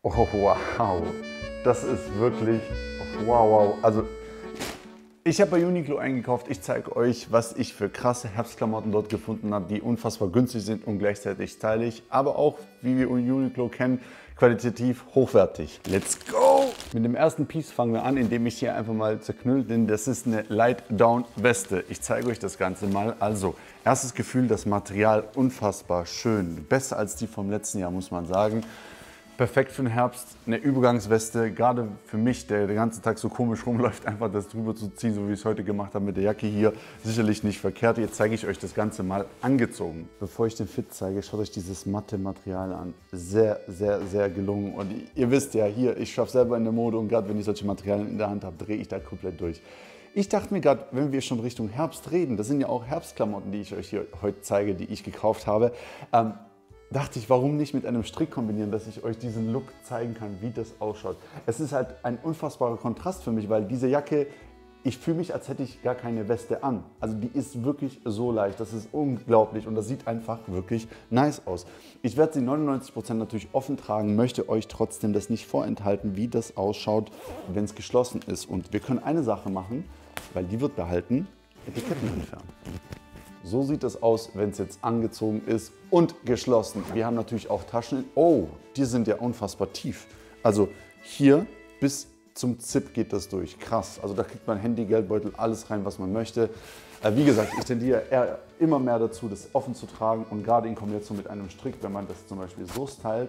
Oh, wow. Das ist wirklich wow. Also ich habe bei Uniqlo eingekauft. Ich zeige euch, was ich für krasse Herbstklamotten dort gefunden habe, die unfassbar günstig sind und gleichzeitig stylisch, aber auch, wie wir Uniqlo kennen, qualitativ hochwertig. Let's go! Mit dem ersten Piece fangen wir an, indem ich hier einfach mal zerknüllt bin. Das ist eine Light-Down-Weste. Ich zeige euch das Ganze mal. Also, erstes Gefühl, das Material unfassbar schön. Besser als die vom letzten Jahr, muss man sagen. Perfekt für den Herbst, eine Übergangsweste, gerade für mich, der den ganzen Tag so komisch rumläuft, einfach das drüber zu ziehen, so wie ich es heute gemacht habe mit der Jacke hier, sicherlich nicht verkehrt. Jetzt zeige ich euch das Ganze mal angezogen. Bevor ich den Fit zeige, schaut euch dieses matte Material an. Sehr gelungen. Und ihr wisst ja, hier, ich schaffe selber in der Mode und gerade wenn ich solche Materialien in der Hand habe, drehe ich da komplett durch. Ich dachte mir gerade, wenn wir schon Richtung Herbst reden, das sind ja auch Herbstklamotten, die ich euch hier heute zeige, die ich gekauft habe, dachte ich, warum nicht mit einem Strick kombinieren, dass ich euch diesen Look zeigen kann, wie das ausschaut. Es ist halt ein unfassbarer Kontrast für mich, weil diese Jacke, ich fühle mich, als hätte ich gar keine Weste an. Also die ist wirklich so leicht, das ist unglaublich und das sieht einfach wirklich nice aus. Ich werde sie 99% natürlich offen tragen, möchte euch trotzdem das nicht vorenthalten, wie das ausschaut, wenn es geschlossen ist. Und wir können eine Sache machen, weil die wird behalten, Etiketten entfernen. So sieht es aus, wenn es jetzt angezogen ist und geschlossen. Wir haben natürlich auch Taschen. Oh, die sind ja unfassbar tief. Also hier bis zum Zip geht das durch. Krass. Also da kriegt man Handy, Geldbeutel, alles rein, was man möchte. Wie gesagt, ich tendiere eher immer mehr dazu, das offen zu tragen. Und gerade in Kombination mit einem Strick, wenn man das zum Beispiel so stylt,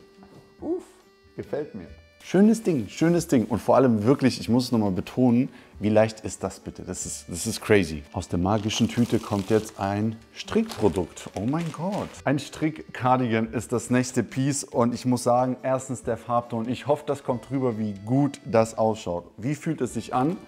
gefällt mir. Schönes Ding und vor allem wirklich, ich muss es nochmal betonen, wie leicht ist das bitte? Das ist crazy. Aus der magischen Tüte kommt jetzt ein Strickprodukt. Oh mein Gott. Ein Strick-Cardigan ist das nächste Piece und ich muss sagen, erstens der Farbton. Ich hoffe, das kommt rüber, wie gut das ausschaut. Wie fühlt es sich an?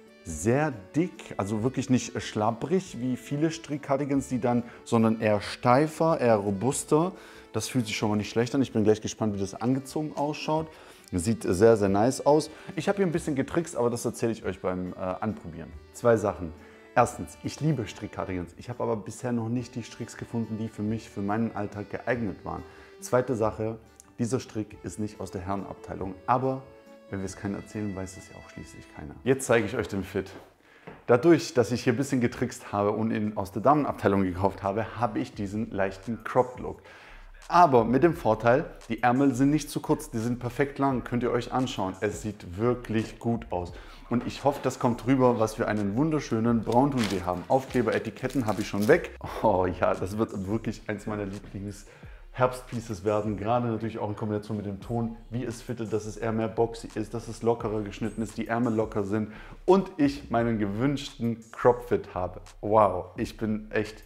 Sehr dick, also wirklich nicht schlabbrig wie viele Strick-Cardigans, sondern eher steifer, eher robuster. Das fühlt sich schon mal nicht schlecht an. Ich bin gleich gespannt, wie das angezogen ausschaut. Sieht sehr nice aus. Ich habe hier ein bisschen getrickst, aber das erzähle ich euch beim Anprobieren. Zwei Sachen. Erstens, ich liebe Strick-Cardigans. Ich habe aber bisher noch nicht die Stricks gefunden, die für mich, für meinen Alltag geeignet waren. Zweite Sache, dieser Strick ist nicht aus der Herrenabteilung, aber wenn wir es keinem erzählen, weiß es ja auch schließlich keiner. Jetzt zeige ich euch den Fit. Dadurch, dass ich hier ein bisschen getrickst habe und ihn aus der Damenabteilung gekauft habe, habe ich diesen leichten Cropped-Look. Aber mit dem Vorteil, die Ärmel sind nicht zu kurz, die sind perfekt lang, könnt ihr euch anschauen. Es sieht wirklich gut aus. Und ich hoffe, das kommt rüber, was für einen wunderschönen Braunton wir haben. Aufkleber, Etiketten habe ich schon weg. Oh ja, das wird wirklich eins meiner Lieblings-Herbstpieces werden. Gerade natürlich auch in Kombination mit dem Ton, wie es fittet, dass es eher mehr boxy ist, dass es lockerer geschnitten ist, die Ärmel locker sind und ich meinen gewünschten Crop-Fit habe. Wow, ich bin echt,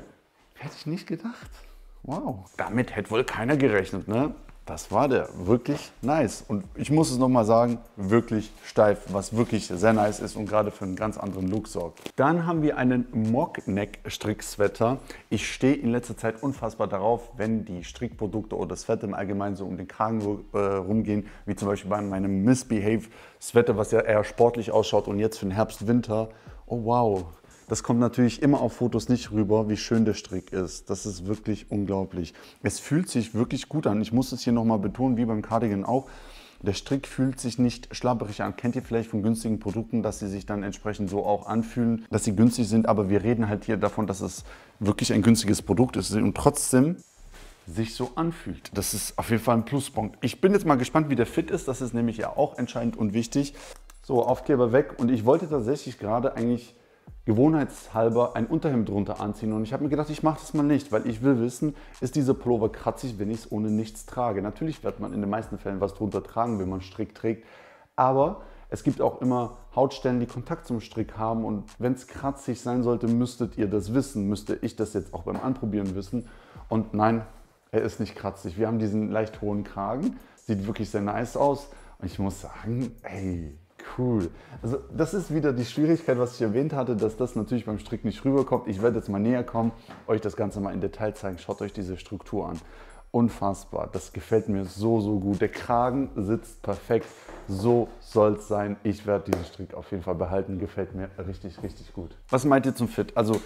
hätte ich nicht gedacht. Wow, damit hätte wohl keiner gerechnet, ne? Das war der, wirklich nice. Und ich muss es nochmal sagen, wirklich steif, was wirklich sehr nice ist und gerade für einen ganz anderen Look sorgt. Dann haben wir einen Mock-Neck-Strick-Sweater. Ich stehe in letzter Zeit unfassbar darauf, wenn die Strickprodukte oder Sweater im Allgemeinen so um den Kragen rumgehen, wie zum Beispiel bei meinem Misbehave-Sweater, was ja eher sportlich ausschaut und jetzt für den Herbst, Winter. Oh wow. Das kommt natürlich immer auf Fotos nicht rüber, wie schön der Strick ist. Das ist wirklich unglaublich. Es fühlt sich wirklich gut an. Ich muss es hier nochmal betonen, wie beim Cardigan auch. Der Strick fühlt sich nicht schlabberig an. Kennt ihr vielleicht von günstigen Produkten, dass sie sich dann entsprechend so auch anfühlen, dass sie günstig sind. Aber wir reden halt hier davon, dass es wirklich ein günstiges Produkt ist und trotzdem sich so anfühlt. Das ist auf jeden Fall ein Pluspunkt. Ich bin jetzt mal gespannt, wie der Fit ist. Das ist nämlich ja auch entscheidend und wichtig. So, Aufkleber weg. Und ich wollte tatsächlich gerade eigentlich gewohnheitshalber ein Unterhemd drunter anziehen und ich habe mir gedacht, ich mache das mal nicht, weil ich will wissen, ist dieser Pullover kratzig, wenn ich es ohne nichts trage. Natürlich wird man in den meisten Fällen was drunter tragen, wenn man Strick trägt, aber es gibt auch immer Hautstellen, die Kontakt zum Strick haben und wenn es kratzig sein sollte, müsstet ihr das wissen, müsste ich das jetzt auch beim Anprobieren wissen und nein, er ist nicht kratzig. Wir haben diesen leicht hohen Kragen, sieht wirklich sehr nice aus und ich muss sagen, ey, cool. Also das ist wieder die Schwierigkeit, was ich erwähnt hatte, dass das natürlich beim Strick nicht rüberkommt. Ich werde jetzt mal näher kommen, euch das Ganze mal in Detail zeigen. Schaut euch diese Struktur an. Unfassbar. Das gefällt mir so gut. Der Kragen sitzt perfekt. So soll es sein. Ich werde diesen Strick auf jeden Fall behalten. Gefällt mir richtig gut. Was meint ihr zum Fit? Also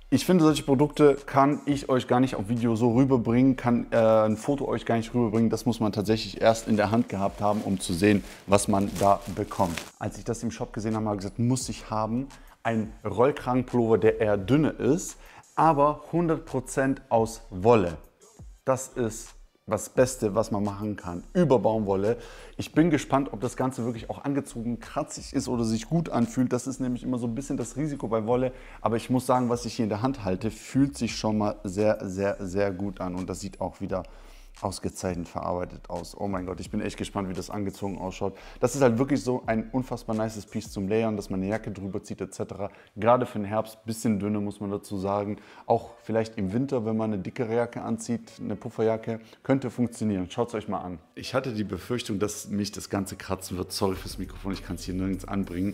Ich finde, solche Produkte kann ich euch gar nicht auf Video so rüberbringen, kann ein Foto euch gar nicht rüberbringen. Das muss man tatsächlich erst in der Hand gehabt haben, um zu sehen, was man da bekommt. Als ich das im Shop gesehen habe, habe ich gesagt, muss ich haben. Ein Rollkragenpullover, der eher dünne ist, aber 100% aus Wolle. Das ist das Beste, was man machen kann, über Baumwolle. Ich bin gespannt, ob das Ganze wirklich auch angezogen kratzig ist oder sich gut anfühlt. Das ist nämlich immer so ein bisschen das Risiko bei Wolle. Aber ich muss sagen, was ich hier in der Hand halte, fühlt sich schon mal sehr, sehr, sehr gut an. Und das sieht auch wieder ausgezeichnet verarbeitet aus. Oh mein Gott, ich bin echt gespannt, wie das angezogen ausschaut. Das ist halt wirklich so ein unfassbar nices Piece zum Layern, dass man eine Jacke drüber zieht etc. Gerade für den Herbst, bisschen dünner muss man dazu sagen. Auch vielleicht im Winter, wenn man eine dickere Jacke anzieht, eine Pufferjacke, könnte funktionieren. Schaut es euch mal an. Ich hatte die Befürchtung, dass mich das Ganze kratzen wird. Sorry fürs Mikrofon, ich kann es hier nirgends anbringen.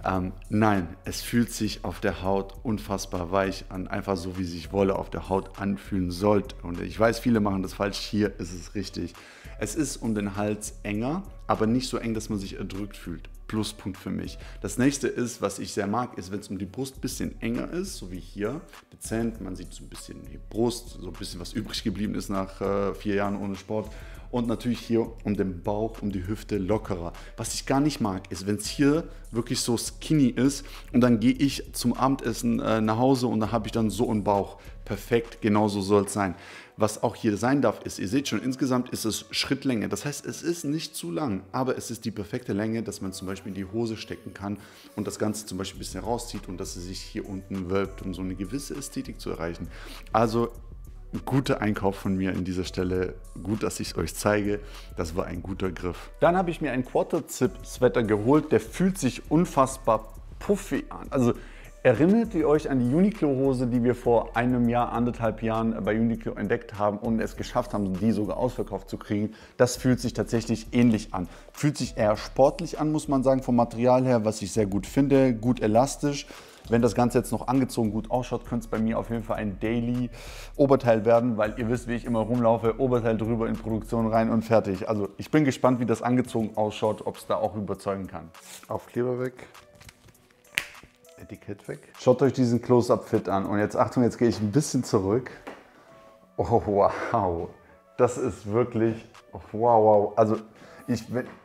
Nein, es fühlt sich auf der Haut unfassbar weich an. Einfach so, wie sich Wolle auf der Haut anfühlen sollte. Und ich weiß, viele machen das falsch. Hier ist es richtig. Es ist um den Hals enger, aber nicht so eng, dass man sich erdrückt fühlt. Pluspunkt für mich. Das nächste ist, was ich sehr mag, ist, wenn es um die Brust ein bisschen enger ist, so wie hier, dezent. Man sieht so ein bisschen die Brust, so ein bisschen was übrig geblieben ist nach 4 Jahren ohne Sport. Und natürlich hier um den Bauch, um die Hüfte lockerer. Was ich gar nicht mag, ist, wenn es hier wirklich so skinny ist und dann gehe ich zum Abendessen nach Hause und dann habe ich dann so einen Bauch. Perfekt, genauso soll es sein. Was auch hier sein darf, ist, ihr seht schon, insgesamt ist es Schrittlänge. Das heißt, es ist nicht zu lang, aber es ist die perfekte Länge, dass man zum Beispiel in die Hose stecken kann und das Ganze zum Beispiel ein bisschen rauszieht und dass es sich hier unten wölbt, um so eine gewisse Ästhetik zu erreichen. Also ein guter Einkauf von mir an dieser Stelle. Gut, dass ich es euch zeige. Das war ein guter Griff. Dann habe ich mir einen Quarter-Zip-Sweater geholt. Der fühlt sich unfassbar puffy an. Also erinnert ihr euch an die Uniqlo-Hose, die wir vor einem Jahr, 1,5 Jahren bei Uniqlo entdeckt haben und es geschafft haben, die sogar ausverkauft zu kriegen? Das fühlt sich tatsächlich ähnlich an. Fühlt sich eher sportlich an, muss man sagen, vom Material her, was ich sehr gut finde. Gut elastisch. Wenn das Ganze jetzt noch angezogen gut ausschaut, könnte es bei mir auf jeden Fall ein Daily-Oberteil werden, weil ihr wisst, wie ich immer rumlaufe, Oberteil drüber in Produktion rein und fertig. Also ich bin gespannt, wie das angezogen ausschaut, ob es da auch überzeugen kann. Aufkleber weg. Etikett weg. Schaut euch diesen Close-Up-Fit an und jetzt Achtung, jetzt gehe ich ein bisschen zurück. Oh wow, das ist wirklich, oh, wow. Also ich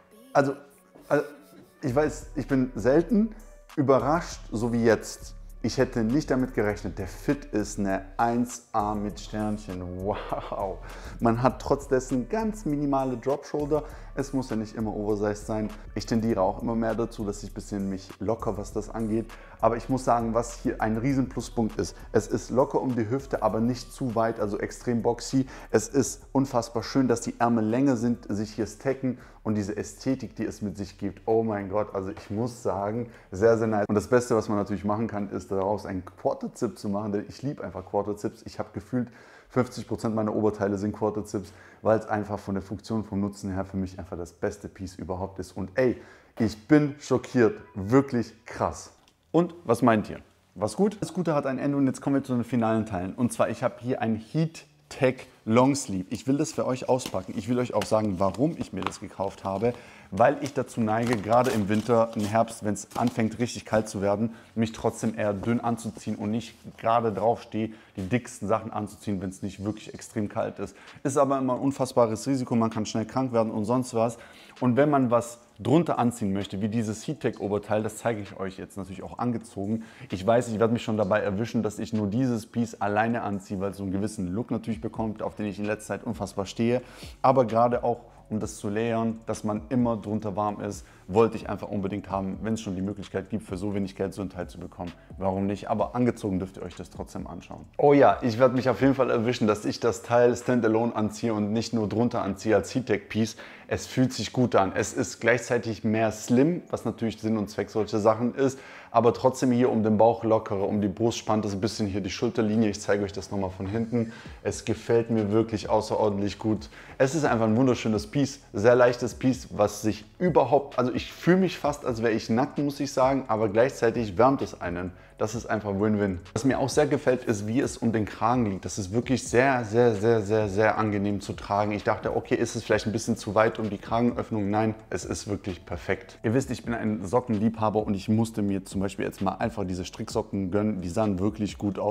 weiß, ich bin selten überrascht, so wie jetzt. Ich hätte nicht damit gerechnet. Der Fit ist eine 1A mit Sternchen. Wow. Man hat trotz dessen ganz minimale Drop-Shoulder. Es muss ja nicht immer oversized sein. Ich tendiere auch immer mehr dazu, dass ich ein bisschen mich locker, was das angeht. Aber ich muss sagen, was hier ein riesen Pluspunkt ist. Es ist locker um die Hüfte, aber nicht zu weit, also extrem boxy. Es ist unfassbar schön, dass die Ärmel länger sind, sich hier stacken und diese Ästhetik, die es mit sich gibt. Oh mein Gott, also ich muss sagen, sehr, sehr nice. Und das Beste, was man natürlich machen kann, ist daraus einen Quarter-Zip zu machen, denn ich liebe einfach Quarter-Zips. Ich habe gefühlt 50% meiner Oberteile sind Quarter-Zips, weil es einfach von der Funktion, vom Nutzen her für mich einfach das beste Piece überhaupt ist. Und ey, ich bin schockiert, wirklich krass. Und was meint ihr? Was gut? Das Gute hat ein Ende und jetzt kommen wir zu den finalen Teilen. Und zwar, ich habe hier ein Heat Tech Longsleeve. Ich will das für euch auspacken. Ich will euch auch sagen, warum ich mir das gekauft habe. Weil ich dazu neige, gerade im Winter, im Herbst, wenn es anfängt richtig kalt zu werden, mich trotzdem eher dünn anzuziehen und nicht gerade drauf stehe, die dicksten Sachen anzuziehen, wenn es nicht wirklich extrem kalt ist. Ist aber immer ein unfassbares Risiko, man kann schnell krank werden und sonst was. Und wenn man was drunter anziehen möchte, wie dieses Heattech-Oberteil, das zeige ich euch jetzt natürlich auch angezogen. Ich weiß, ich werde mich schon dabei erwischen, dass ich nur dieses Piece alleine anziehe, weil es so einen gewissen Look natürlich bekommt, auf den ich in letzter Zeit unfassbar stehe. Aber gerade auch, um das zu layern, dass man immer drunter warm ist, wollte ich einfach unbedingt haben, wenn es schon die Möglichkeit gibt, für so wenig Geld so ein Teil zu bekommen. Warum nicht? Aber angezogen dürft ihr euch das trotzdem anschauen. Oh ja, ich werde mich auf jeden Fall erwischen, dass ich das Teil Standalone anziehe und nicht nur drunter anziehe als Heattech-Piece. Es fühlt sich gut an. Es ist gleichzeitig mehr slim, was natürlich Sinn und Zweck solcher Sachen ist, aber trotzdem hier um den Bauch lockerer, um die Brust spannt es ein bisschen hier die Schulterlinie. Ich zeige euch das nochmal von hinten. Es gefällt mir wirklich außerordentlich gut. Es ist einfach ein wunderschönes Piece, sehr leichtes Piece, was sich überhaupt, also ich fühle mich fast, als wäre ich nackt, muss ich sagen, aber gleichzeitig wärmt es einen. Das ist einfach Win-Win. Was mir auch sehr gefällt, ist, wie es um den Kragen liegt. Das ist wirklich sehr, sehr, sehr, sehr, sehr angenehm zu tragen. Ich dachte, okay, ist es vielleicht ein bisschen zu weit um die Kragenöffnung? Nein, es ist wirklich perfekt. Ihr wisst, ich bin ein Sockenliebhaber und ich musste mir zum Beispiel jetzt mal einfach diese Stricksocken gönnen. Die sahen wirklich gut aus.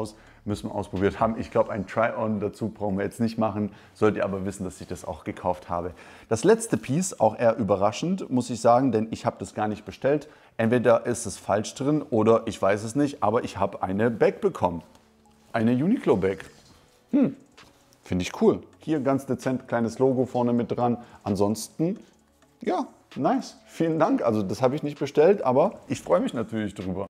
müssen wir ausprobiert haben. Ich glaube, ein Try-On dazu brauchen wir jetzt nicht machen. Sollt ihr aber wissen, dass ich das auch gekauft habe. Das letzte Piece, auch eher überraschend, muss ich sagen, denn ich habe das gar nicht bestellt. Entweder ist es falsch drin oder ich weiß es nicht, aber ich habe eine Bag bekommen. Eine Uniqlo Bag. Finde ich cool. Hier ganz dezent, kleines Logo vorne mit dran. Ansonsten, ja, nice. Vielen Dank. Also das habe ich nicht bestellt, aber ich freue mich natürlich drüber.